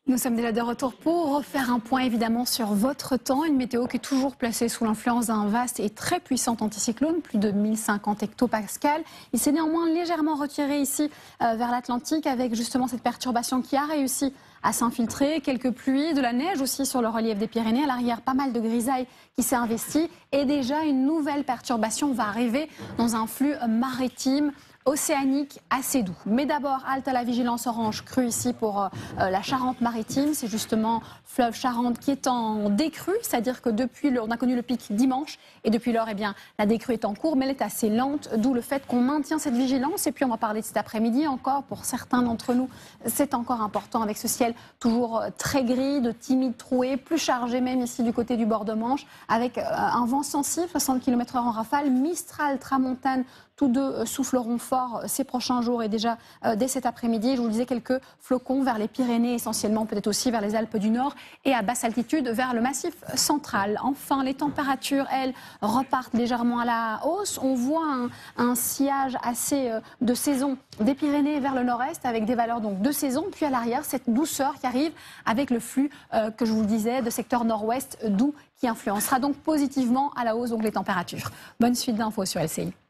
Nous sommes déjà de retour pour refaire un point évidemment sur votre temps. Une météo qui est toujours placée sous l'influence d'un vaste et très puissant anticyclone, plus de 1050 hectopascales. Il s'est néanmoins légèrement retiré ici vers l'Atlantique avec justement cette perturbation qui a réussi à s'infiltrer. Quelques pluies, de la neige aussi sur le relief des Pyrénées. À l'arrière, pas mal de grisaille qui s'est investie. Et déjà, une nouvelle perturbation va arriver dans un flux maritime océanique assez doux. Mais d'abord, halte à la vigilance orange crue ici pour la Charente-Maritime. C'est justement fleuve Charente qui est en décrue, c'est-à-dire que depuis, on a connu le pic dimanche et depuis lors, eh bien, la décrue est en cours, mais elle est assez lente, d'où le fait qu'on maintient cette vigilance. Et puis, on va parler de cet après-midi encore. Pour certains d'entre nous, c'est encore important avec ce ciel toujours très gris, de timides trouées, plus chargé même ici du côté du bord de Manche, avec un vent sensible, 60 km/h en rafale, Mistral, Tramontane. Tous deux souffleront fort ces prochains jours et déjà dès cet après-midi. Je vous le disais, quelques flocons vers les Pyrénées essentiellement, peut-être aussi vers les Alpes du Nord et à basse altitude vers le massif central. Enfin, les températures, elles, repartent légèrement à la hausse. On voit un sillage assez de saison des Pyrénées vers le nord-est avec des valeurs donc de saison. Puis à l'arrière, cette douceur qui arrive avec le flux que je vous le disais de secteur nord-ouest doux qui influencera donc positivement à la hausse donc les températures. Bonne suite d'infos sur LCI.